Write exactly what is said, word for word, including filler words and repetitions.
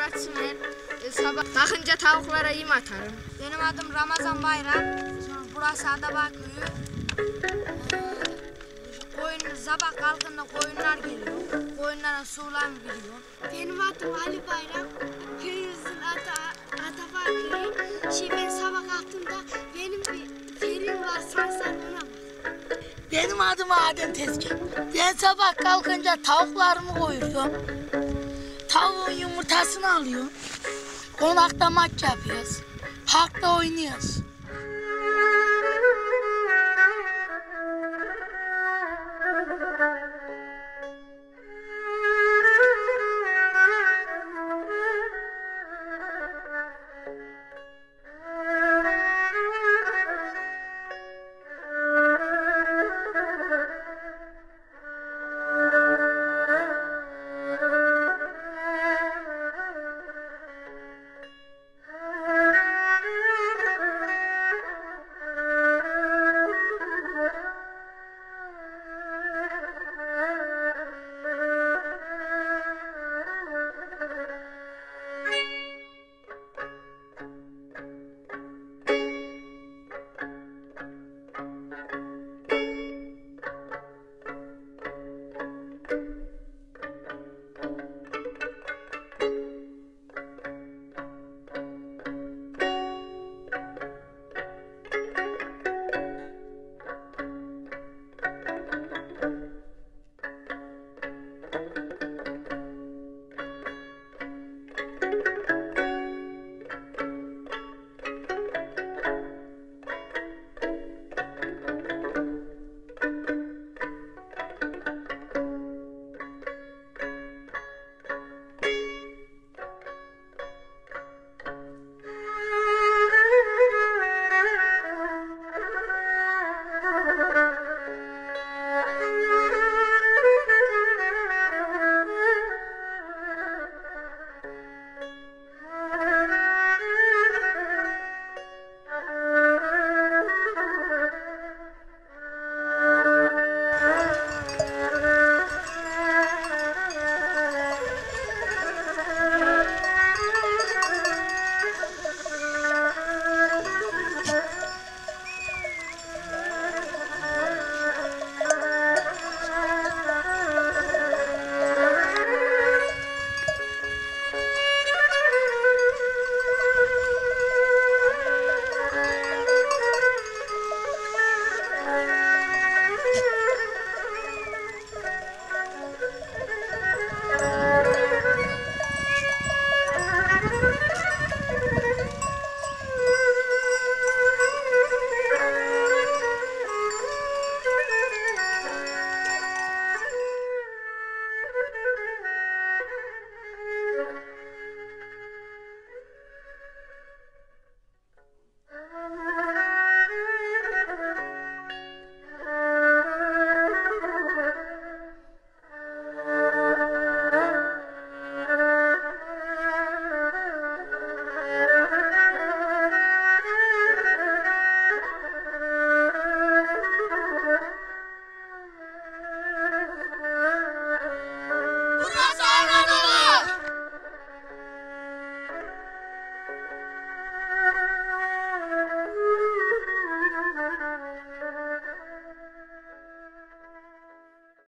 adım Sümer. E, sabah kalkınca tavuklara yem atarım. Benim adım Ramazan Bayram. Burası Adabağ köyü. Ee, koyun, sabah kalkınca koyunlar geliyor. Koyunlara sular veriyor. Benim adım Ali Bayram. Köyümüzün adı Adabağ köyü. Şimdi ben sabah kalktığımda benim bir ferim var, sansar ona bak. Benim adım Adem Tezgah. Ben sabah kalkınca tavuklarımı koyuyorum. Tavuğun yumurtasını alıyorum. Konakta maç yapıyoruz. Parkta oynuyoruz.